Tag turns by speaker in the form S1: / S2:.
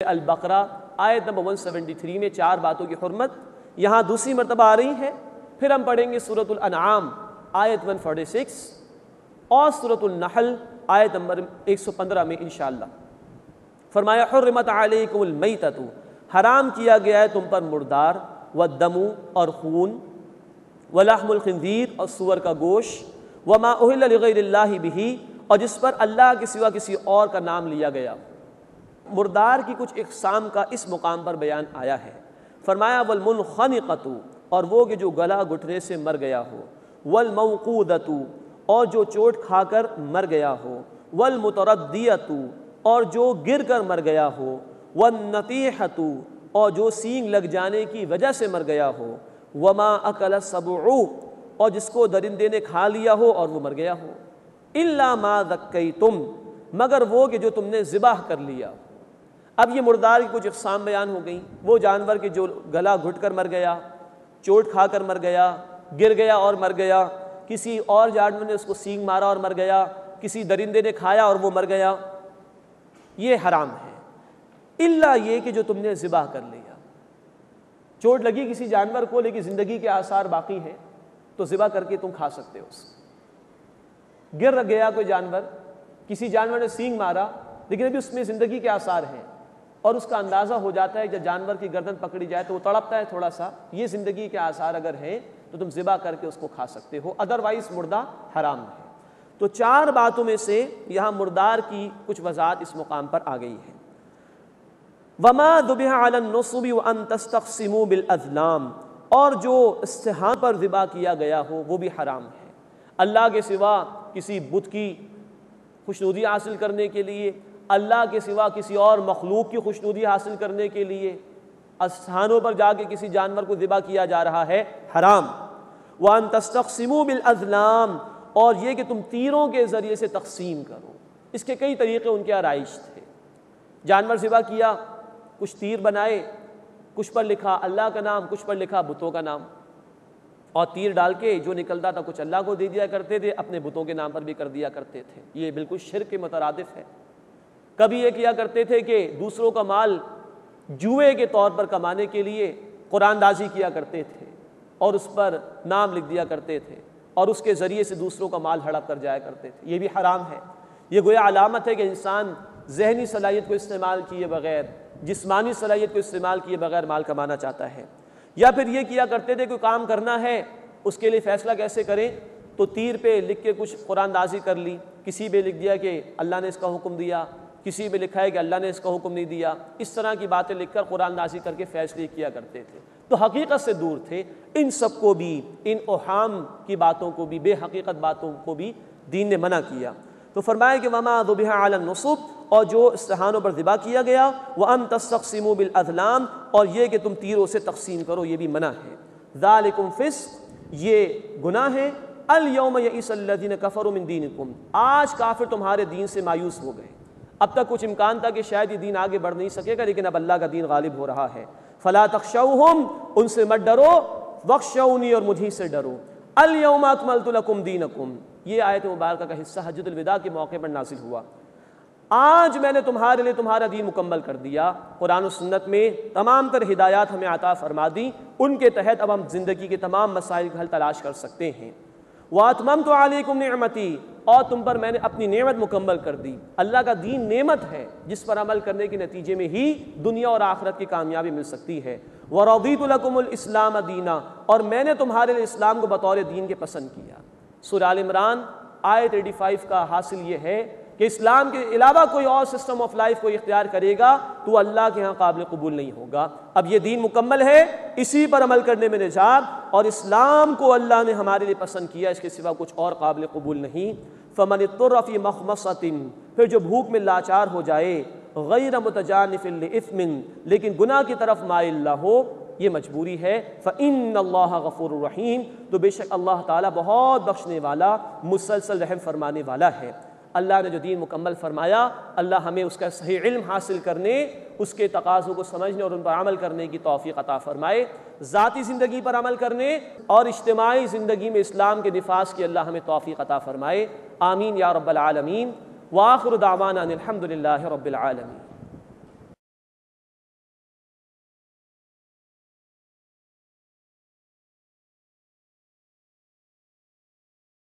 S1: अल बकरा आयत नंबर 173 में 4 बातों की हुर्मत यहाँ दूसरी मरतबा आ रही है। फिर हम पढ़ेंगे सूरतुल अनआम आयत 146 और सूरतुल नहल आयत नंबर 115 में इंशाअल्लाह। फरमाया हुर्रिमत अलैकुमुल मैततु, हराम किया गया है तुम पर मुर्दार, व दमु और खून, व लहमुल खिंजीर और सूअर का गोश्त, व मा उहिल्ला लिगैरिल्लाहि बिही और जिस पर अल्लाह के सिवा किसी और का नाम लिया गया। मुर्दार की कुछ इक़साम का इस मुकाम पर बयान आया है। फरमाया वल मुनखनिक़तु, और वो कि जो गला घुटने से मर गया हो, वल मौक़ूदतु, और जो चोट खाकर मर गया हो, वल मुतरद्दियतु, और जो गिर कर मर गया हो, वन नतीहतु, और जो सींग लग जाने की वजह से मर गया हो, वमा अकल सबउ, और जिसको दरिंदे ने खा लिया हो और वो मर गया हो, इल्ला मा ज़क्कैतुम, मगर वो कि जो तुमने ज़िबाह कर लिया। अब ये मुर्दार की कुछ इक़साम बयान हो गई। वो जानवर के जो गला घुट कर मर गया, चोट खा कर मर गया, गिर गया और मर गया, किसी और जानवर ने उसको सींग मारा और मर गया, किसी दरिंदे ने खाया और वो मर गया, ये हराम है। इल्ला ये कि जो तुमने ज़िबाह कर लिया। चोट लगी किसी जानवर को लेकिन ज़िंदगी के आसार बाकी हैं तो ज़िबाह करके तुम खा सकते हो उसको। गिर गया कोई जानवर, किसी जानवर ने सींग मारा लेकिन अभी उसमें ज़िंदगी के आसार हैं और उसका अंदाज़ा हो जाता है जब जानवर की गर्दन पकड़ी जाए तो वो तड़पता है थोड़ा सा, ये ज़िंदगी के आसार अगर हैं तो तुम ज़िबाह करके उसको खा सकते हो, अदरवाइज़ मुर्दा हराम है। तो 4 बातों में से यहाँ मुर्दार की कुछ वज़ाहत इस मुकाम पर आ गई है। वमा दुबिहा अलन नुसबी व अन तस्तक़सिमू बिल अज़लाम, और जो इस्तिहां पर ज़िबा किया गया हो वो भी हराम है। अल्लाह के सिवा किसी बुत की खुशनुदी हासिल करने के लिए, अल्लाह के सिवा किसी और मखलूक की खुशनुदी हासिल करने के लिए स्थानों पर जाके किसी जानवर को ज़िबा किया जा रहा है, हराम। व अन तस्तक़सिमू बिल अज़लाम, और ये कि तुम तीरों के ज़रिए से तक़सीम करो। इसके कई तरीक़े उनके आराइश थे। जानवर ज़िबा किया, कुछ तीर बनाए, कुछ पर लिखा अल्लाह का नाम, कुछ पर लिखा बुतों का नाम, और तीर डाल के जो निकलता था कुछ अल्लाह को दे दिया करते थे, अपने बुतों के नाम पर भी कर दिया करते थे। ये बिल्कुल शिर्क के मुतरादिफ है। कभी ये किया करते थे कि दूसरों का माल जुए के तौर पर कमाने के लिए कुरानदाजी किया करते थे और उस पर नाम लिख दिया करते थे और उसके ज़रिए से दूसरों का माल हड़प कर जाया करते थे। ये भी हराम है। ये गोया अलामत है कि इंसान जहनी सलाहियत को इस्तेमाल किए बग़ैर, जिस्मानी सलाहियत को इस्तेमाल किए बग़ैर माल कमाना चाहता है। या फिर ये किया करते थे कोई काम करना है उसके लिए फ़ैसला कैसे करें, तो तीर पे लिख के कुछ कुरानदाजी कर ली, किसी पे लिख दिया कि अल्लाह ने इसका हुक्म दिया, किसी पे लिखा है कि अल्लाह ने इसका हुक्म नहीं दिया। इस तरह की बातें लिखकर कुरानदाजी करके फ़ैसले किया करते थे। तो हकीकत से दूर थे। इन सब को भी, इन ओहाम की बातों को भी, बेहकीकत बातों को भी दीन ने मना किया। तो फरमाया कि वमा दुबिहा अलन नुसब, और जो इस्तिहानों पर ज़िबा किया गया, व अन तस्तक़सिमू बिल अज़लाम, और ये कि तुम तीरों से तक़सीम करो, ये भी मना है। ज़ालिकुम फ़िस्क़, ये गुनाह है। अल यौम यइसल्लज़ीन कफ़रू मिन दीनिकुम, आज काफिर तुम्हारे दीन से मायूस हो गए। अब तक कुछ इम्कान था कि शायद ये दीन आगे बढ़ नहीं सकेगा, लेकिन अब अल्लाह का दीन गालिब हो रहा है। फ़ला तख़शौहुम, उनसे मत डरो, वख़शौनी, और मुझी से डरो। अल यौम अकमलतु लकुम दीनकुम, ये आयत मुबारक का हिस्सा हज्जतुल विदा के मौके पर नाज़िल हुआ। आज मैंने तुम्हारे लिए तुम्हारा दीन मुकम्मल कर दिया। कुरान और सुन्नत में तमाम तर हिदायत हमें अता फरमा दी, उनके तहत अब हम ज़िंदगी के तमाम मसाइल का हल तलाश कर सकते हैं। वातममतु अलैकुम निअमती, और तुम पर मैंने अपनी नेमत मुकम्मल कर दी। अल्लाह का दीन नेमत है जिस पर अमल करने के नतीजे में ही दुनिया और आखिरत की कामयाबी मिल सकती है। वरदीतु लकुमुल इस्लाम दीना, और मैंने तुम्हारे लिए इस्लाम को बतौर दीन के पसंद किया। सूरह आल इमरान आयत 85 का हासिल ये है कि इस्लाम के अलावा कोई और सिस्टम ऑफ लाइफ को इख्तियार करेगा तो अल्लाह के यहाँ काबिल कबूल नहीं होगा। अब ये दीन मुकम्मल है, इसी पर अमल करने में निजात, और इस्लाम को अल्लाह ने हमारे लिए पसंद किया, इसके सिवा कुछ और काबिल कबूल नहीं। फ़मन इत्तुर्रा फ़ी मख़मसतिन, फिर जो भूख में लाचार हो जाए, गैर मुतजानिफ़िन लिइस्मिन, लेकिन गुनाह की तरफ माइल ना हो, ये मजबूरी है। फ़इन्नल्लाह गफ़ूरुर रहीम, तो बेशक अल्लाह ताला बहुत बख्शने वाला, मुसलसल रहम फरमाने वाला है। अल्लाह ने जो दीन मुकम्मल फरमाया, अल्लाह हमें उसका सही इल्म हासिल करने, उसके तकाज़ों को समझने और उन पर अमल करने की तौफ़ीक़ अता फ़रमाए। ज़ाती ज़िंदगी पर अमल करने और इज्तिमाई ज़िंदगी में इस्लाम के निफाज़ की अल्लाह हमें तौफ़ीक़ अता फ़रमाए। आमीन या रब्बल आलमीन। व आखिरु दावाना अनिल हम्दुलिल्लाहि रब्बिल आलमीन।